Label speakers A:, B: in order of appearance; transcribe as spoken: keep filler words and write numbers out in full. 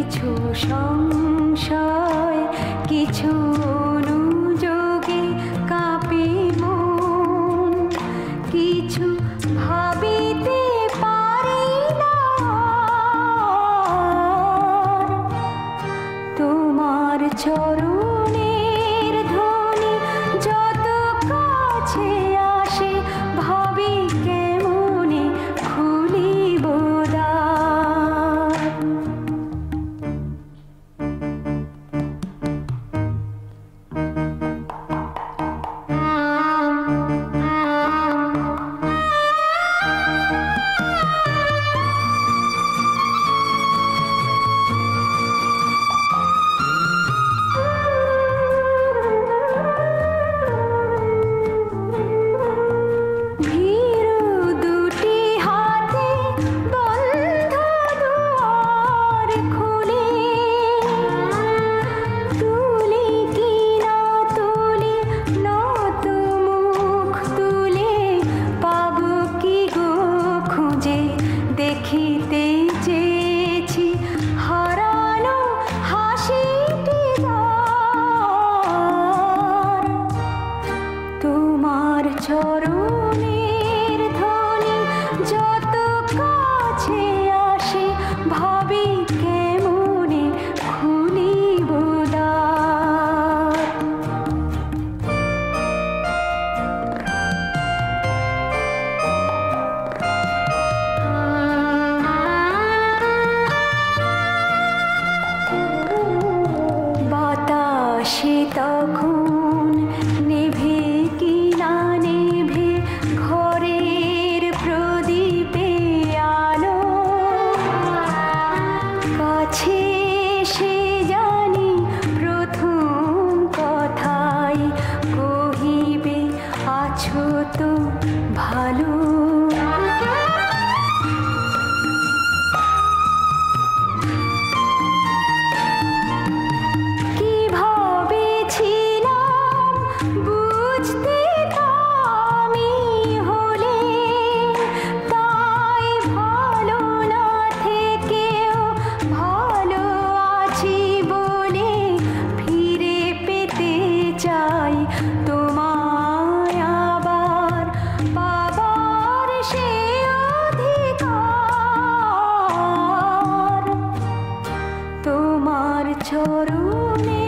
A: কিছু সংশয়, কিছু অনুযোগে কাঁপে মন, কিছু ভাবিতে পারি না। তোমার চরণের ধ্বনি যত কাছে আসে, ভাবি কেমনে খুলিব দ্বার। চরণের ধ্বনি যত কাছে আসে, ভাবি কেমনে খুলিব দ্বার। বাতাসে তখন নেভে কি না নেভে ঘরের প্রদীপে আলো, কাছে সে জানি প্রথম কথাই কহিবে, আছো তো ভালো। চরণে